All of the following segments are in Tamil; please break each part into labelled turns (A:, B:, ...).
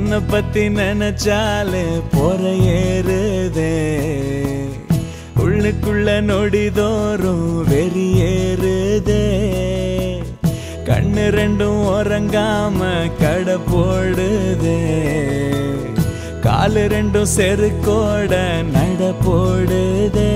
A: உன்னை பத்தி நினைச்சாலே பொற ஏறுதே உள்ளுக்குள்ள நொடிதோறும் வெறியேறுதே கண்ணு ரெண்டும் உறங்காம கடை போடுதே காலு ரெண்டும் செருக்கோட நட போடுதே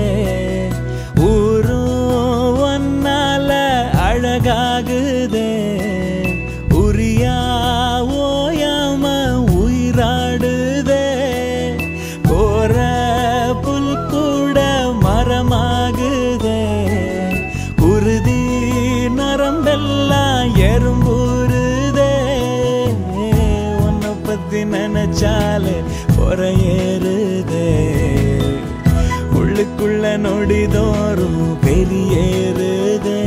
A: ஊரும் ஒன்னால அழகாகுதே உரியா ஓயாம உயிராடுதே கோர புல் கூட மரமாகுதே உறுதி நரம்பெல்லாம் எறும்புறுதே உன்னை பத்தி நினைச்சாலே பொற ஏறுதே உள்ளுக்குள்ள நொடிதோறும் வெளியேறுதே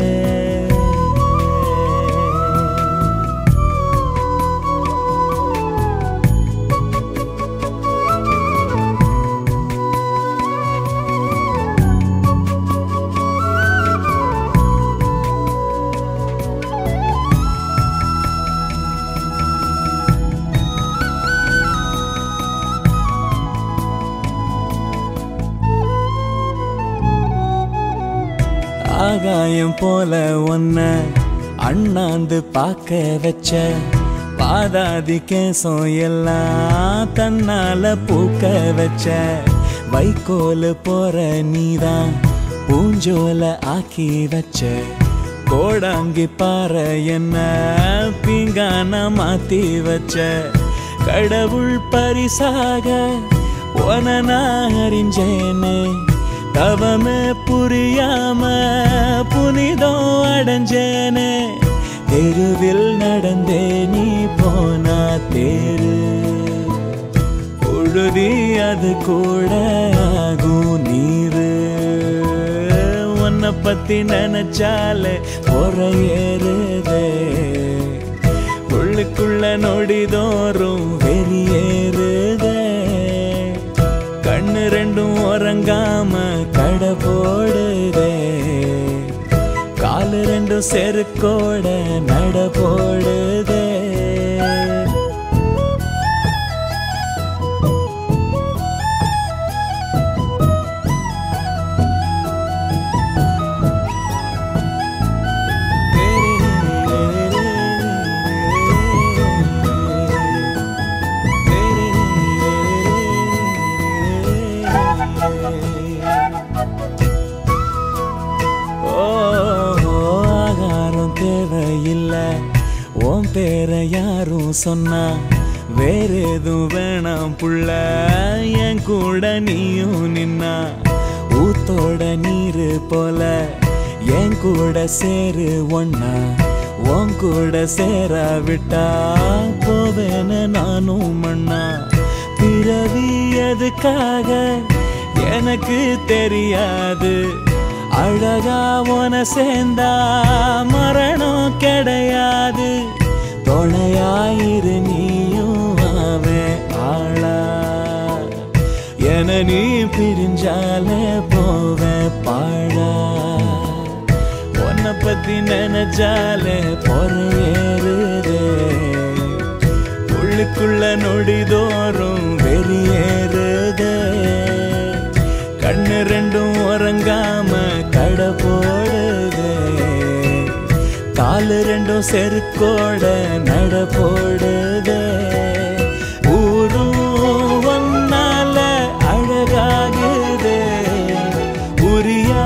A: ஆகாயம் போல ஒன்ன அண்ணாந்து பார்க்க வச்ச பாதாதி கேசம் எல்லாம் தன்னால பூக்க வச்ச வைக்கோல் போற நீதான் பூஞ்சோல ஆக்கி வச்ச கோடாங்கி பாறை என்ன பீங்கான மாத்தி வச்ச கடவுள் பரிசாக உன நான் அறிஞ்சேனே தவமே புரியாம புனிதம் அடைஞ்சேனே தெருவில் நடந்தே நீ போனா தேரு உழுதி அது கூட ஆகும் நீரு உன்னை பத்தி நினைச்சாலே பொற ஏறுதே உள்ளுக்குள்ள நொடிதோறும் வெளியேறுதே கண்ணு ரெண்டும் உறங்காம கடை போடுதே காலு ரெண்டும் செருக்கோட நட போடுதே உன் பேர யாரும் சொன்னா வேற எதுவும் வேணாம் புள்ள என் கூட நீயும் நின்னா ஊத்தோட நீரு போல என் கூட சேரு ஒன்னா உன் கூட சேரா விட்டா போவேன நானும் மண்ணா பிறவி எதுக்காக எனக்கு தெரியாது அழகா உன சேர்ந்தா மரணம் கிடையாது துணையாயிரு நீயும் அவன் ஆளா என நீ பிரிஞ்சாலே போவேன் பாழா உன்னை பத்தி நினைச்சாலே பொற ஏறுதே உள்ளுக்குள்ள நொடிதோறும் வெளியேறுதே கண்ணு ரெண்டும் உறங்காம கடை போடுதே காலு ரெண்டும் செருக்கோட நட போடுதே ஊரும் ஒன்னால அழகாகுதே உரியா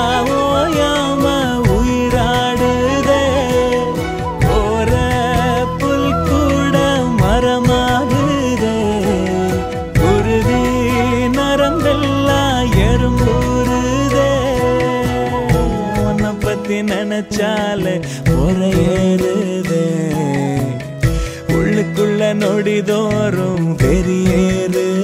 A: ஓயாம உயிராடுதே போற புல் கூட மரமாகுதே உறுதி நரம்பெல்லாம் எறும்புறுதே உன்னை பத்தி நினைச்சாலே பொற ஏறுதே உள்ளுக்குள்ள நொடிதோறும் வெறியேறுதே